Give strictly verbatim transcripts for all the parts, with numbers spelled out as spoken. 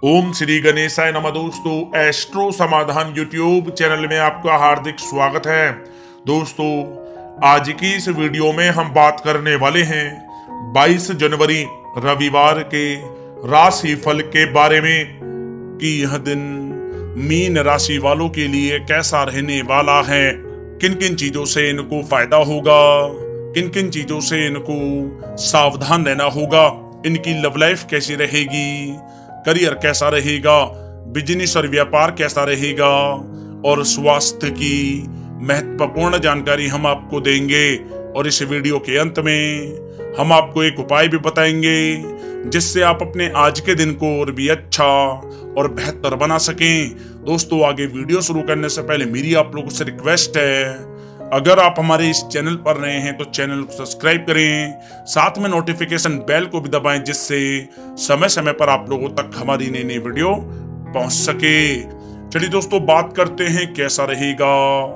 ओम श्री गणेशाय नमः। दोस्तों, एस्ट्रो समाधान यूट्यूब चैनल में आपका हार्दिक स्वागत है। दोस्तों, आज की इस वीडियो में हम बात करने वाले हैं बाईस जनवरी रविवार के राशि फल के बारे में कि यह दिन मीन राशि वालों के लिए कैसा रहने वाला है, किन किन चीजों से इनको फायदा होगा, किन किन चीजों से इनको सावधान रहना होगा, इनकी लव लाइफ कैसी रहेगी, करियर कैसा रहेगा, बिजनेस और व्यापार कैसा रहेगा और स्वास्थ्य की महत्वपूर्ण जानकारी हम आपको देंगे। और इस वीडियो के अंत में हम आपको एक उपाय भी बताएंगे जिससे आप अपने आज के दिन को और भी अच्छा और बेहतर बना सकें। दोस्तों, आगे वीडियो शुरू करने से पहले मेरी आप लोगों से रिक्वेस्ट है, अगर आप हमारे इस चैनल पर नए हैं तो चैनल को सब्सक्राइब करें, साथ में नोटिफिकेशन बेल को भी दबाएं जिससे समय समय पर आप लोगों तक हमारी नई नई वीडियो पहुंच सके। चलिए दोस्तों, बात करते हैं कैसा रहेगा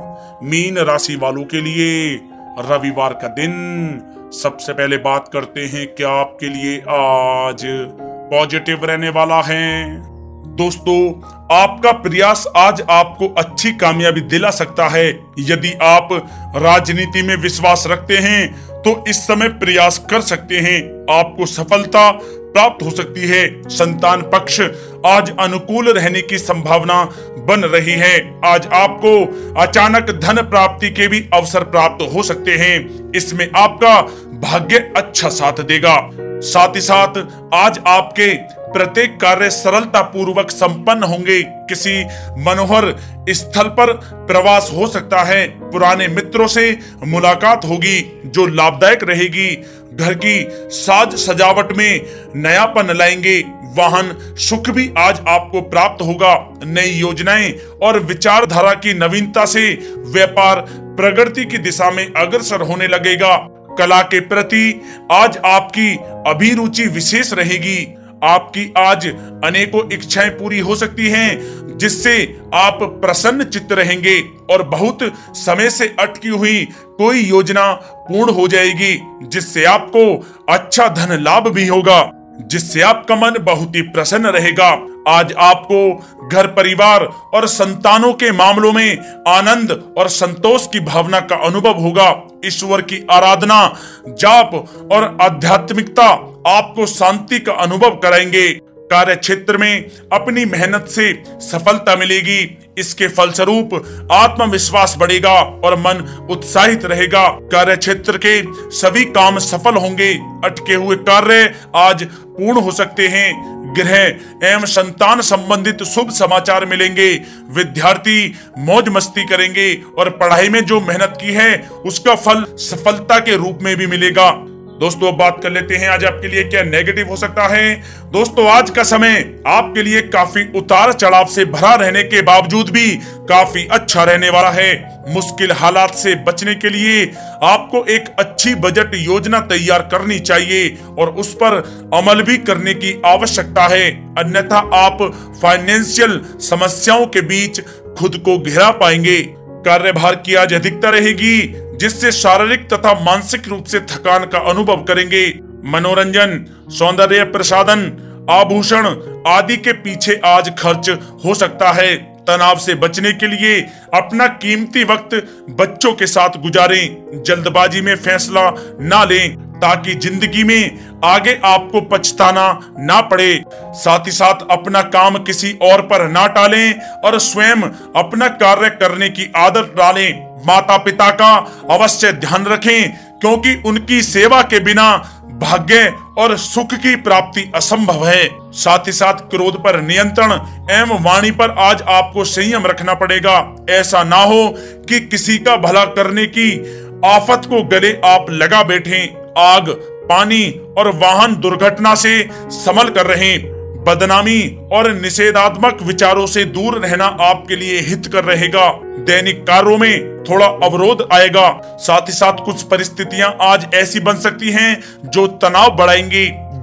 मीन राशि वालों के लिए रविवार का दिन। सबसे पहले बात करते हैं क्या आपके लिए आज पॉजिटिव रहने वाला है। दोस्तों, आपका प्रयास आज आपको अच्छी कामयाबी दिला सकता है। यदि आप राजनीति में विश्वास रखते हैं तो इस समय प्रयास कर सकते हैं, आपको सफलता प्राप्त हो सकती है। संतान पक्ष आज अनुकूल रहने की संभावना बन रही है। आज आपको अचानक धन प्राप्ति के भी अवसर प्राप्त हो सकते हैं। इसमें आपका भाग्य अच्छा साथ देगा। साथ ही साथ आज आपके प्रत्येक कार्य सरलता पूर्वक संपन्न होंगे। किसी मनोहर स्थल पर प्रवास हो सकता है। पुराने मित्रों से मुलाकात होगी जो लाभदायक रहेगी। घर की साज सजावट में नयापन लाएंगे। वाहन सुख भी आज आपको प्राप्त होगा। नई योजनाएं और विचारधारा की नवीनता से व्यापार प्रगति की दिशा में अग्रसर होने लगेगा। कला के प्रति आज आपकी अभिरुचि विशेष रहेगी। आपकी आज अनेकों इच्छाएं पूरी हो सकती हैं जिससे आप प्रसन्न चित्त रहेंगे और बहुत समय से अटकी हुई कोई योजना पूर्ण हो जाएगी जिससे आपको अच्छा धन लाभ भी होगा, जिससे आपका मन बहुत ही प्रसन्न रहेगा। आज आपको घर परिवार और संतानों के मामलों में आनंद और संतोष की भावना का अनुभव होगा। ईश्वर की आराधना, जाप और आध्यात्मिकता आपको शांति का अनुभव कराएंगे। कार्य क्षेत्र में अपनी मेहनत से सफलता मिलेगी। इसके फलस्वरूप आत्मविश्वास बढ़ेगा और मन उत्साहित रहेगा। कार्य क्षेत्र के सभी काम सफल होंगे। अटके हुए कार्य आज पूर्ण हो सकते हैं। गृह एवं संतान संबंधित शुभ समाचार मिलेंगे। विद्यार्थी मौज मस्ती करेंगे और पढ़ाई में जो मेहनत की है उसका फल सफलता के रूप में भी मिलेगा। दोस्तों, अब बात कर लेते हैं आज आपके लिए क्या नेगेटिव हो सकता है। दोस्तों, आज का समय आपके लिए काफी उतार चढ़ाव से भरा रहने के बावजूद भी काफी अच्छा रहने वाला है। मुश्किल हालात से बचने के लिए आपको एक अच्छी बजट योजना तैयार करनी चाहिए और उस पर अमल भी करने की आवश्यकता है, अन्यथा आप फाइनेंशियल समस्याओं के बीच खुद को घिरा पाएंगे। कार्यभार की आज अधिकता रहेगी जिससे शारीरिक तथा मानसिक रूप से थकान का अनुभव करेंगे। मनोरंजन, सौंदर्य प्रसाधन, आभूषण आदि के पीछे आज खर्च हो सकता है। तनाव से बचने के लिए अपना कीमती वक्त बच्चों के साथ गुजारें। जल्दबाजी में फैसला ना लें ताकि जिंदगी में आगे आपको पछताना ना पड़े। साथ ही साथ अपना काम किसी और पर ना टालें और स्वयं अपना कार्य करने की आदत डालें। माता पिता का अवश्य ध्यान रखें क्योंकि उनकी सेवा के बिना भाग्य और सुख की प्राप्ति असंभव है। साथ ही साथ क्रोध पर नियंत्रण एवं वाणी पर आज आपको संयम रखना पड़ेगा। ऐसा ना हो कि किसी का भला करने की आफत को गले आप लगा बैठें। आग, पानी और वाहन दुर्घटना से संभल कर रहें। बदनामी और निषेधात्मक विचारों से दूर रहना आपके लिए हित कर रहेगा। दैनिक कार्यों में थोड़ा अवरोध आएगा। साथ ही साथ कुछ परिस्थितियां आज ऐसी बन सकती हैं जो तनाव बढ़ाएंगी।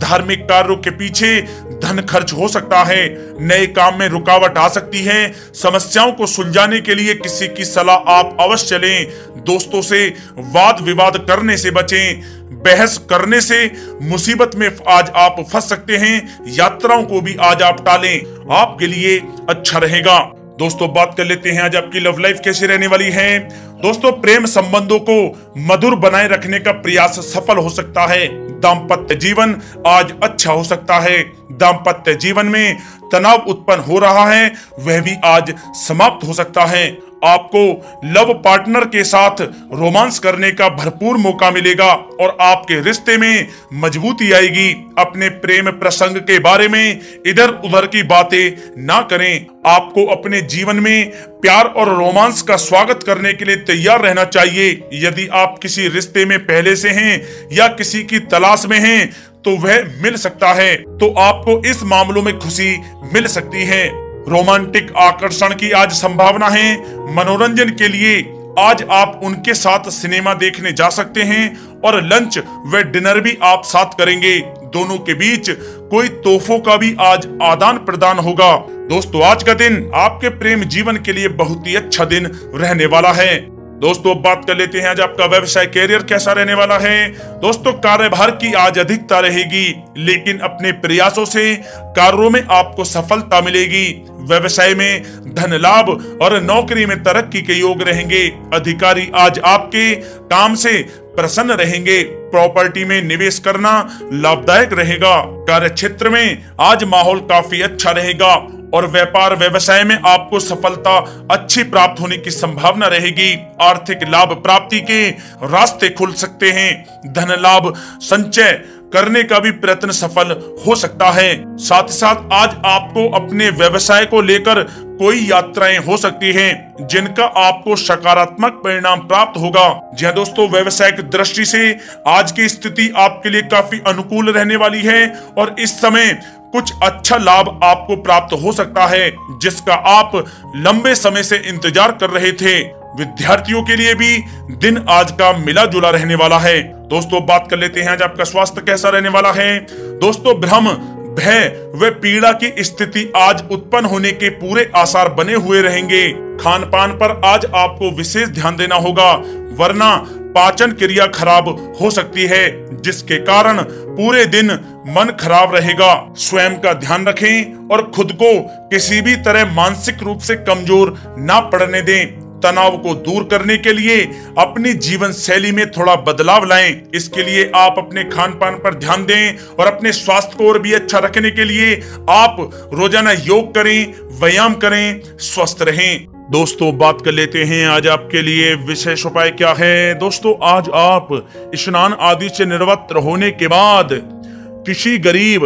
धार्मिक कार्यों के पीछे धन खर्च हो सकता है, नए काम में रुकावट आ सकती है। समस्याओं को सुलझाने के लिए किसी की सलाह आप अवश्य लें। दोस्तों से वाद विवाद करने से बचें। बहस करने से मुसीबत में आज आप फंस सकते हैं। यात्राओं को भी आज आप टालें, आपके लिए अच्छा रहेगा। दोस्तों बात कर लेते हैं आज आपकी लव लाइफ कैसी रहने वाली है। दोस्तों प्रेम संबंधों को मधुर बनाए रखने का प्रयास सफल हो सकता है। दाम्पत्य जीवन आज अच्छा हो सकता है। दाम्पत्य जीवन में तनाव उत्पन्न हो रहा है, वह भी आज समाप्त हो सकता है। आपको लव पार्टनर के साथ रोमांस करने का भरपूर मौका मिलेगा और आपके रिश्ते में मजबूती आएगी। अपने प्रेम प्रसंग के बारे में इधर उधर की बातें ना करें। आपको अपने जीवन में प्यार और रोमांस का स्वागत करने के लिए तैयार रहना चाहिए। यदि आप किसी रिश्ते में पहले से हैं या किसी की तलाश में हैं तो वह मिल सकता है, तो आपको इस मामलों में खुशी मिल सकती है। रोमांटिक आकर्षण की आज संभावना है। मनोरंजन के लिए आज आप उनके साथ सिनेमा देखने जा सकते हैं और लंच व डिनर भी आप साथ करेंगे। दोनों के बीच कोई तोहफों का भी आज आदान प्रदान होगा। दोस्तों आज का दिन आपके प्रेम जीवन के लिए बहुत ही अच्छा दिन रहने वाला है। दोस्तों बात कर लेते हैं आज आपका व्यवसाय कैरियर कैसा रहने वाला है। दोस्तों कार्यभार की आज अधिकता रहेगी, लेकिन अपने प्रयासों से कार्यों में आपको सफलता मिलेगी। व्यवसाय में धन लाभ और नौकरी में तरक्की के योग रहेंगे। अधिकारी आज आपके काम से प्रसन्न रहेंगे। प्रॉपर्टी में निवेश करना लाभदायक रहेगा। कार्य क्षेत्र में आज माहौल काफी अच्छा रहेगा और व्यापार व्यवसाय में आपको सफलता अच्छी प्राप्त होने की संभावना रहेगी। आर्थिक लाभ प्राप्ति के रास्ते खुल सकते हैं। धन लाभ संचय करने का भी प्रयत्न सफल हो सकता है। साथ ही साथ आज आपको अपने व्यवसाय को लेकर कोई यात्राएं हो सकती हैं, जिनका आपको सकारात्मक परिणाम प्राप्त होगा। जी हाँ दोस्तों, व्यवसायिक दृष्टि से आज की स्थिति आपके लिए काफी अनुकूल रहने वाली है और इस समय कुछ अच्छा लाभ आपको प्राप्त हो सकता है, जिसका आप लंबे समय से इंतजार कर रहे थे। विद्यार्थियों के लिए भी दिन आज का मिला जुला रहने वाला है। दोस्तों बात कर लेते हैं आज आपका स्वास्थ्य कैसा रहने वाला है। दोस्तों भ्रम, भय व पीड़ा की स्थिति आज उत्पन्न होने के पूरे आसार बने हुए रहेंगे। खान पान पर आज आपको विशेष ध्यान देना होगा, वरना पाचन क्रिया खराब हो सकती है, जिसके कारण पूरे दिन मन खराब रहेगा। स्वयं का ध्यान रखें और खुद को किसी भी तरह मानसिक रूप से कमजोर ना पड़ने दें। तनाव को दूर करने के लिए अपनी जीवन शैली में थोड़ा बदलाव लाएं। इसके लिए आप अपने खान पान पर ध्यान दें और अपने स्वास्थ्य को और भी अच्छा रखने के लिए आप रोजाना योग करें, व्यायाम करें, स्वस्थ रहें। दोस्तों बात कर लेते हैं आज आपके लिए विशेष उपाय क्या है। दोस्तों आज आप स्नान आदि से निवृत्त होने के बाद किसी गरीब,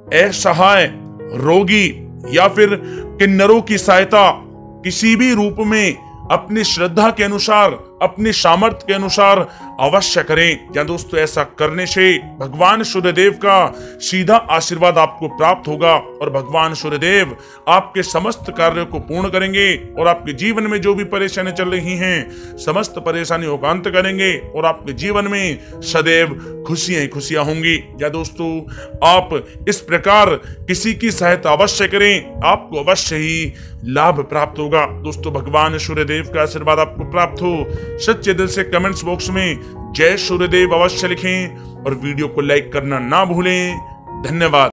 असहाय, रोगी या फिर किन्नरों की सहायता किसी भी रूप में अपनी श्रद्धा के अनुसार, अपनी सामर्थ्य के अनुसार अवश्य करें। या दोस्तों ऐसा करने से भगवान सूर्यदेव का सीधा आशीर्वाद आपको प्राप्त होगा और भगवान सूर्यदेव आपके समस्त कार्यों को पूर्ण करेंगे और आपके जीवन में जो भी परेशानी चल रही हैं समस्त परेशानियों का अंत करेंगे और आपके जीवन में सदैव खुशियां ही खुशियां होंगी। या दोस्तों आप इस प्रकार किसी की सहायता अवश्य करें, आपको अवश्य ही लाभ प्राप्त होगा। दोस्तों भगवान सूर्यदेव का आशीर्वाद आपको प्राप्त हो, सच्चे दिल से कमेंट्स बॉक्स में जय सूर्यदेव अवश्य लिखें और वीडियो को लाइक करना ना भूलें। धन्यवाद।